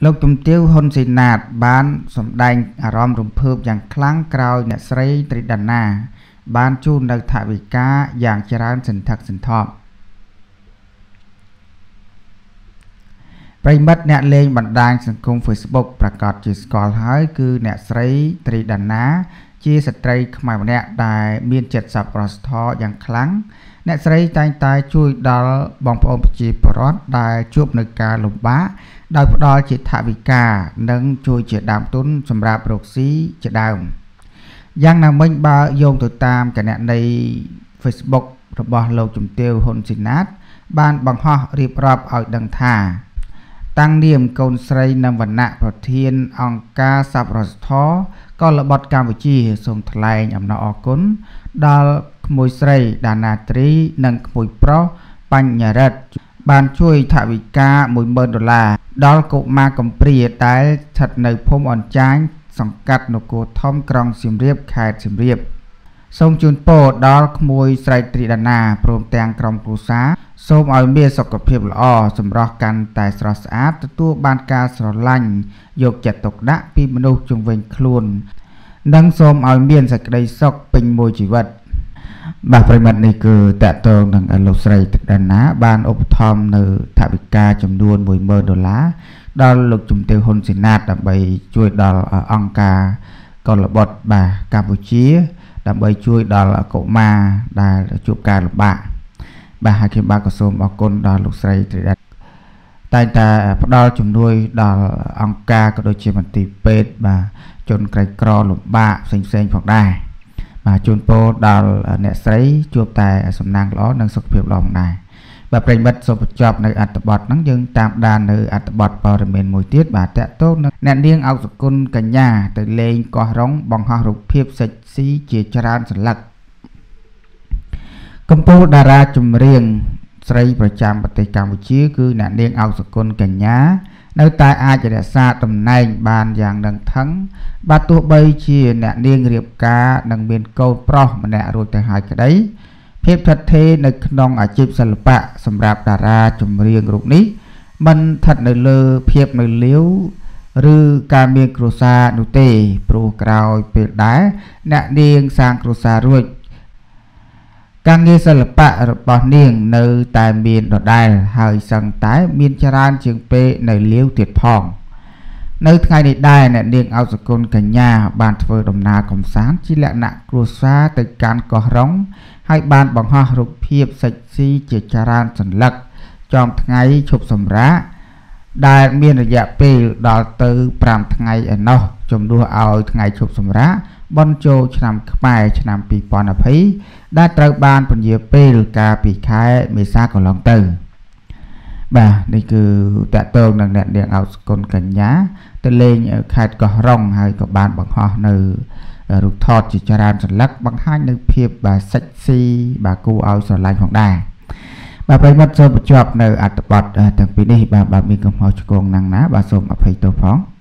លោកជំទាវហ៊ុនស៊ីណាតបានសម្ដែងអារម្មណ៍រំភើបយ៉ាងខ្លាំងក្រោយអ្នកស្រីត្រីដាណាបានជូននៅថវិកាយ៉ាងច្រើនសន្ធឹកសន្ធាប់ប្រិមិត្តអ្នកលេងបណ្ដាញសង្គម Facebook ប្រកាសជាស្គាល់ហើយគឺអ្នកស្រីត្រីដាណាជាស្ត្រីខ្មែរម្នាក់ដែលមានចិត្តសប្បុរសធម៌យ៉ាងខ្លាំងអ្នកស្រីតែងតែជួយដល់បងប្អូនប្រជាពលរដ្ឋដែលជួបនឹងការលំបាកដោយផ្ដល់ជាថវិកានិងជួយជាដើមទុនសម្រាប់រកស៊ីជាដើមយ៉ាងណាមិញបើយោងទៅតាមគណនី Facebook របស់លោកជំទាវហ៊ុនស៊ីណាតបានបង្ហោះរៀបរាប់ឲ្យដឹងថាតាំងនាមកូនស្រីនៅវណ្ណៈប្រធានអង្គការសប្បុរសធម៌កលបុត្រកម្ពុជាសូមថ្លែងអំណរអគុណដល់ក្មួយស្រីដាណាត្រីនិងក្មួយប្រុសបញ្ញរិទ្ធបានជួយថវិកា$10000ដល់កុមារកំព្រាដែលស្ថិតនៅភូមិអនចាញសង្កាត់នគរធំក្រុងសៀមរាបខេត្តសៀមរាបសូមជូនពរដល់ក្មួយស្រីត្រីដាណាព្រមទាំងក្រុមគ្រួសារសូមឲ្យមានសុខភាពល្អសម្រស់កាន់តែស្រស់ស្អាតទទួលបានការស្រឡាញ់យកចិត្តទុកដាក់ពីមនុស្សជុំវិញខ្លួននិងសូមឲ្យមានសេចក្តីសុខពេញមួយជីវិតបាទប្រិមត្តនេះគឺតកតងនឹងលោកស្រីត្រីដាណាបានឧបត្ថម្ភនៅថវិកាចំនួន$10000ដល់លោកជំទាវហ៊ុនស៊ីណាតដើម្បីជួយដល់អង្គការកលបុត្របាទកម្ពុជាដើម្បីជួយដល់កុមារដែលជួបការលំបាកបាទហើយខ្ញុំបាទក៏សូមអរគុណដល់លោកស្រីត្រីដាតែងតែផ្ដល់ជំនួយដល់អង្គការក៏ដូចជាមន្ទីរពេទ្យបាទជនក្រីក្រលំបាកផ្សេងៗផងដែរបាទជូនពរដល់អ្នកស្រីជួបតែសំណាងល្អនិងសុខភាពល្អផងដែរបាទប្រិមិត្តសូមបញ្ចប់នៅអត្ថបទហ្នឹងយើងតាមដាននៅអត្ថបទព័ត៌មានមួយទៀតបាទតកតងនឹងអ្នកនាងអុកសុគន្ធកញ្ញាទៅលេងកោះរ៉ុងបង្ហោះរូបភាពសិចស៊ីជាច្រើនសន្លឹកកំពូលតារាចម្រៀងស្រីប្រចាំប្រទេសកម្ពុជាគឺអ្នកនាងអុកសុគន្ធកញ្ញានៅតែអាចរក្សាតំណែងបានយ៉ាងនឹងថឹងបាទទោះបីជាអ្នកនាងរៀបការនិងមានកូនប្រុសម្នាក់រួចទៅហើយក្តីភាពថិតថេរនៅក្នុងអាជីពសិល្បៈសម្រាប់តារាចម្រៀងរូបនេះមិនស្ថិតនៅលើភាពនៅលាវឬការមានគ្រួសារនោះទេព្រោះក្រោយពេលដែលអ្នកនាងសាងគ្រួសាររួចការងារសិល្បៈរបស់នាងនៅតែមានដដែលហើយសឹងតែមានច្រើនជាងពេលនៅលាវទៀតផងនៅថ្ងៃនេះដែរអ្នកនាងអុកសុគន្ធកញ្ញាបានធ្វើដំណើរកម្សាន្តជាលក្ខណៈគ្រួសារទៅកាន់កោះរ៉ុងហើយបានបង្ហោះរូបភាពសិចស៊ីជាច្រើនសន្លឹកចំថ្ងៃឈប់សម្រាកដែលមានរយៈពេលដល់ទៅ5ថ្ងៃឯណោះជំនួសឲ្យថ្ងៃឈប់សម្រាកបុណ្យចូលឆ្នាំខ្មែរឆ្នាំ2020ដែលត្រូវបានពន្យាពេលកាលពីខែមេសាកន្លងទៅបាទនេះគឺតកតងនឹងអ្នកនាងអុកសុគន្ធកញ្ញាទៅលេងខេត្តកោះរ៉ុងហើយក៏បានបង្ហោះនៅរូបថតជាច្រើនសន្លឹកបង្ហាញនៅភាពបាទសិចស៊ីបាទគួរឲ្យស្រឡាញ់ផងដែរបាទប្រិមិត្តសូមបញ្ចប់នៅអត្ថបទទាំងពីរនេះបាទមានកំហុសឆ្គងណាំងណាបាទសូមអភ័យទោសផង